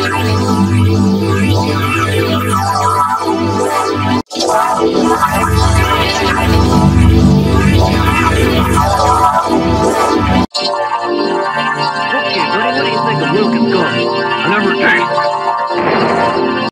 What do you think of milk and gum? I never tasted.